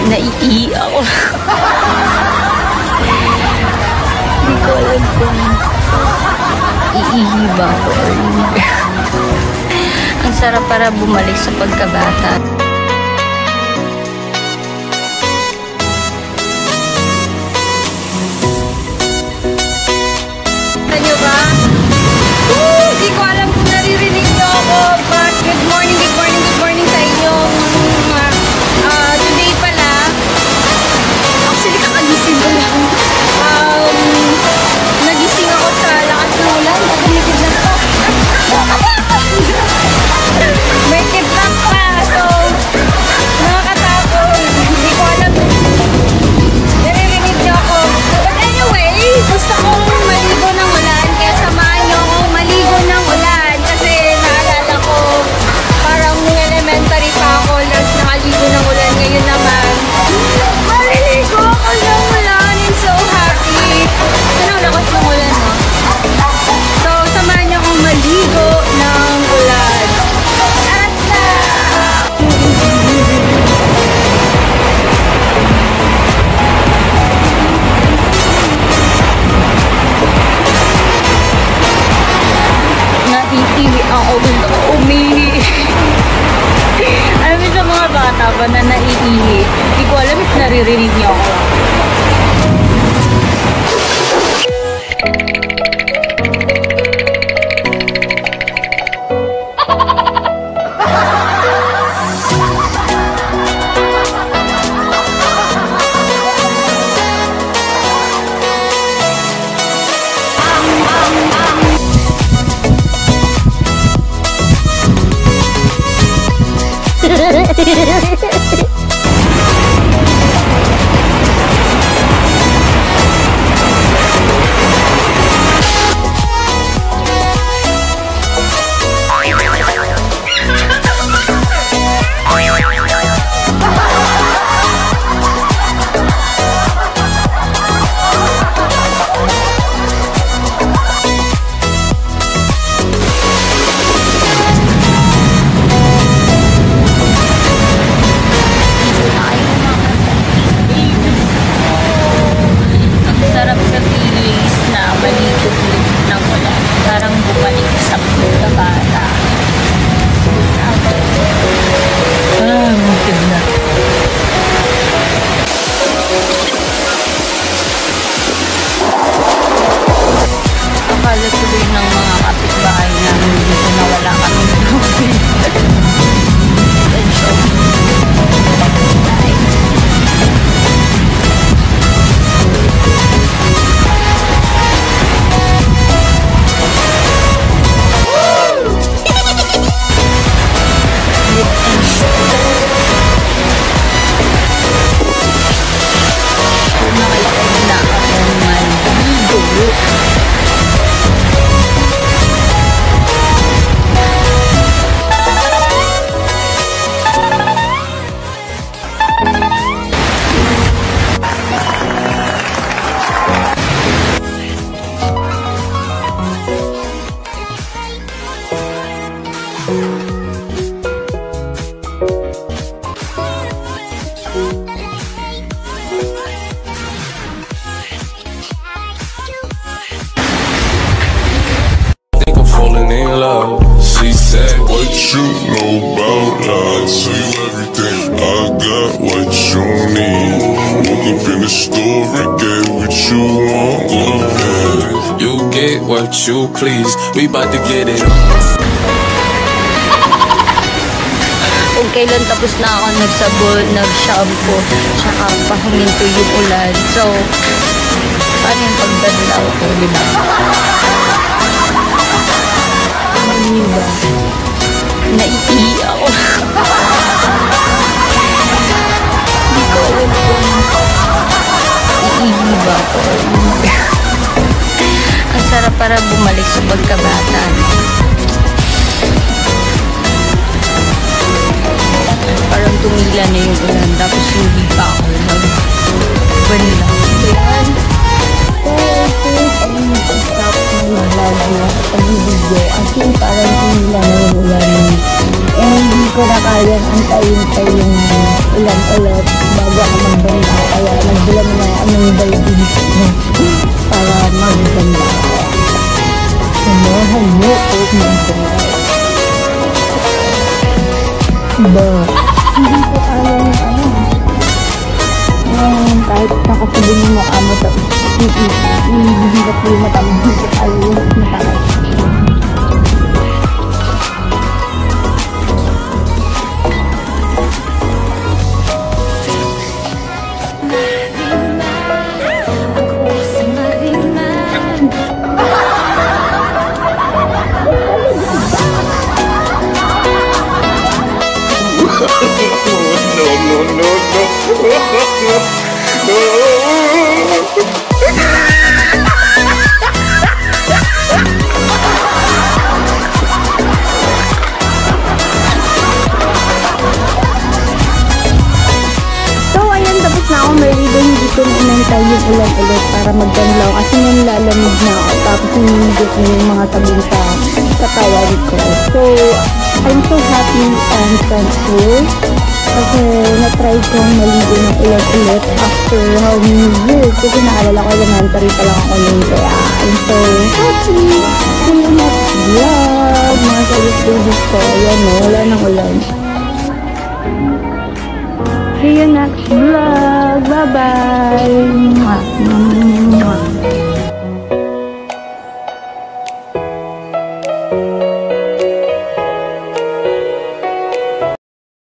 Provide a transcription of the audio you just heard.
Naiihi ako. Hindi ko alam kung iihi ba ako or hindi. Ang sarap para bumalik sa pagkabata. Ano ba? Hindi ko alam kung naririnig niyo ako. But good morning sa inyo. Today pala, actually kakagising ko lang. Nagising ako sa lakas ng ulan. Nakiligid na ako. May kidnap pa. So, nakakatakot. Hindi ko alam. Naririnig niyo ako. But anyway, gusto kong maligo ng ulan. Kaya samahan niyo akong maligo ng ulan. Kasi naalala ko, parang nung elementary pa ako, last nakaligo ng ulan. Ngayon naman, maliligo ako ng ulan. I'm so happy. Ano, lakas ng ulan, no? So, samahan niyo akong maligo ng ulan. At naiiwi ako, gusto ko umihi. Alam mo sa mga bata ba na naiihi? Hindi ko alam if naririnig niyo ako. Akala tuloy ng mga kapitbahay namin dito na wala kami tubig. She said, what you know about love? Tell you everything, I got what you need. Woke up in the store and get what you want. You get what you please, we bout to get it on. Kung kailan tapos na ako nagsabon, nag-shampoo, tsaka pahuminto yung ulan. So, paano yung pagbandaw ko, di ba? Ano ba? Naiihi ako. Hindi ko alam kung iihi ba ako. Ang sarap para bumalik sa pagkabata. Parang tumila na yung ulan, tapos hindi pa ako nag-banla. Ayan. Ang nag-stop ng vlog na ang video. Actually, parang tumila na yung ulan. Hindi ko na kayang antayin pa yung ulan ulit bago ako hindi ko po matambang ko tayo matakas. Hindi ko na inantay yung ulan-ulit para magbanlaw kasi nang lalamig na ako tapos hinihigit na yung mga tabing sa katawan ko. So, I'm so happy and thankful kasi na-try kong maligo ng ulan-ulit after how many years kasi naalala ko elementary pa lang ako nun kaya I'm so happy. See you next vlog mga salit-salit ko. Ayan o, wala nang ulan. See you next vlog. Bye-bye.